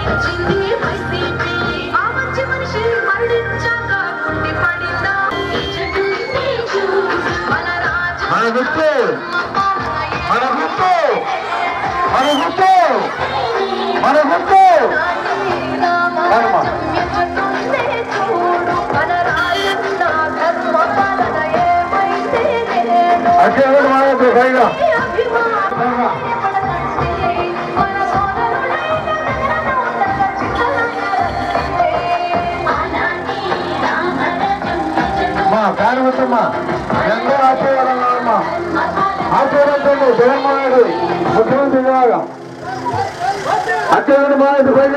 ఎంతో ఆశీర్వాదమ్మా ఆశీర్వదించండి జగన్మోహన్ రెడ్డి ముఖ్యమంత్రి లాగా అత్యంత బాధ్యత పైన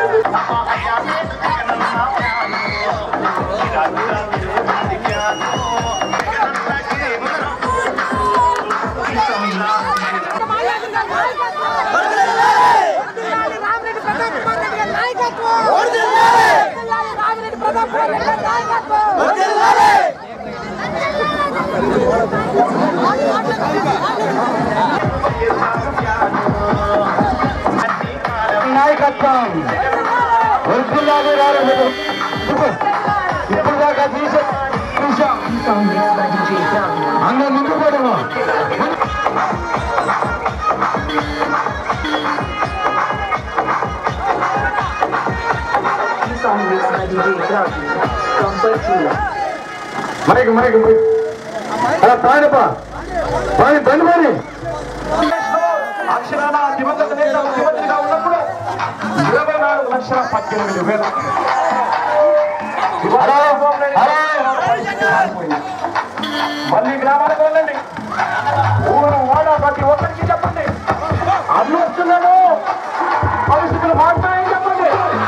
నాయకత్వం ఇప్పుడు దాకా చూసాం అందరూ ముందు పోదామా మైక్ మైక్ పాడపా పాడి బండి మరి అక్షరాల దివంగత నేత ముఖ్యమంత్రిగా ఉన్నప్పుడు 24,18,000 మళ్ళీ గ్రామాలకు వెళ్ళండి ఊరు వాడ ప్రతి ఒక్కరికి చెప్పండి అడ్లు వస్తున్నాను పరిస్థితులు మారుతాయని చెప్పండి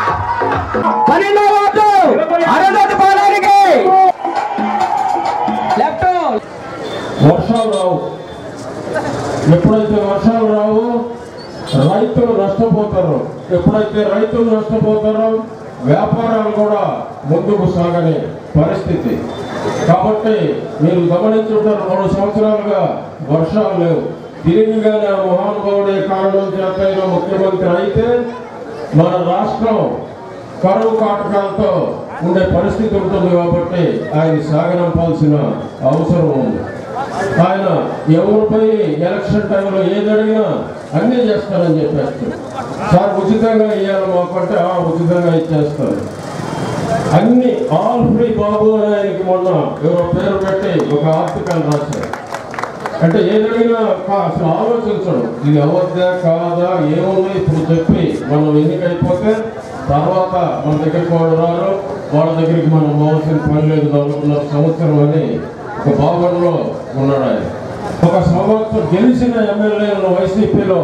వర్షాలు రావు ఎప్పుడైతే వర్షాలు రావు రైతులు నష్టపోతారు ఎప్పుడైతే రైతులు నష్టపోతారో వ్యాపారాలు కూడా ముందుకు సాగని పరిస్థితి కాబట్టి మీరు గమనించుంటారు 3 సంవత్సరాలుగా వర్షాలు లేవు తిరిగిగానే ఆ మహానుభావుడే కారణం చేత ముఖ్యమంత్రి అయితే మన రాష్ట్రం కరువు కాటకాలతో ఉండే పరిస్థితి ఉంటుంది కాబట్టి ఆయన సాగనంపాల్సిన అవసరం ఉంది ఆయన ఎవరిపై ఎలక్షన్ టైంలో ఏది అడిగినా అన్నీ చేస్తారని చెప్పేస్తారు సార్ ఉచితంగా ఇవ్వాలి మాకంటే ఉచితంగా ఇచ్చేస్తారు అన్ని ఆల్ ఫ్రీ బాబు అని ఆయనకి మొన్న ఎవరో పేరు పెట్టి ఒక ఆర్టికల్ రాశారు అంటే ఏది అడిగినా అసలు ఆలోచించడం ఇది అవద్దా కాదా ఏముంది ఇప్పుడు చెప్పి మనం ఎన్నికైపోతే తర్వాత మన దగ్గరికి వాడు రారు వాళ్ళ దగ్గరికి మనం పోవాల్సిన పని లేదు 4.5 సంవత్సరం అని ఒక భావనలో ఉన్నాడు ఆయన ఒక సంవత్సరం గెలిచిన ఎమ్మెల్యేలను వైసీపీలో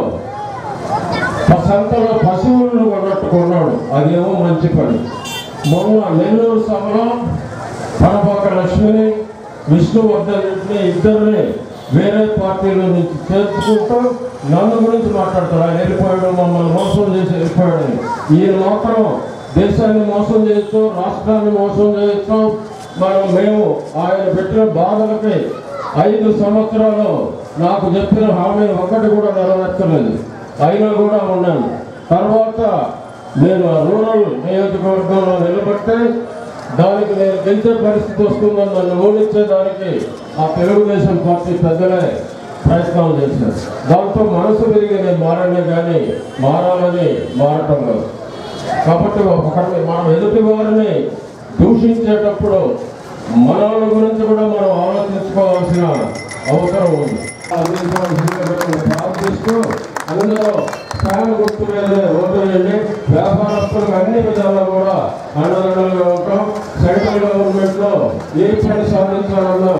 సంతలో పశువులను కొన్నట్టుకున్నాడు అదేమో మంచి పని మొన్న నెల్లూరు సభలో పనపాక లక్ష్మిని విష్ణువర్ధన్ రెడ్డిని ఇద్దరిని వేరే పార్టీల నుంచి చేర్చుకుంటూ నన్ను గురించి మాట్లాడతాడు ఆయన వెళ్ళిపోయాడు మమ్మల్ని మోసం చేసి వెళ్ళిపోయాడని ఈయన మాత్రం దేశాన్ని మోసం చేయొచ్చు రాష్ట్రాన్ని మోసం చేయొచ్చు మేము ఆయన పెట్టిన బాధలకి 5 సంవత్సరాలు నాకు చెప్పిన హామీ ఒక్కటి కూడా నెరవేర్చలేదు అయినా కూడా ఉన్నాను తర్వాత నేను రూరల్ నియోజకవర్గంలో నిలబడితే దానికి నేను గెలిచే పరిస్థితి వస్తుందని నన్ను ఓడించేదానికి ఆ తెలుగుదేశం పార్టీ పెద్దలే ప్రయత్నాలు చేశారు దాంతో మనసు పెరిగి నేను మారనే కానీ మారాలని మారటం లేదు కాబట్టి మనం ఎదుటి వారిని దూషించేటప్పుడు మనల గురించి కూడా మనం ఆలోచించుకోవాల్సిన అవసరం ఉంది ప్రార్థిస్తూ అందరూ ఫ్యాన్ గుర్తు మీద ఓటు వేయండి వ్యాపారస్తులకు అన్ని విధాలు కూడా అండదండలుగా ఉంటాం సెంట్రల్ గవర్నమెంట్ లో ఏ పని సాధించాలన్నా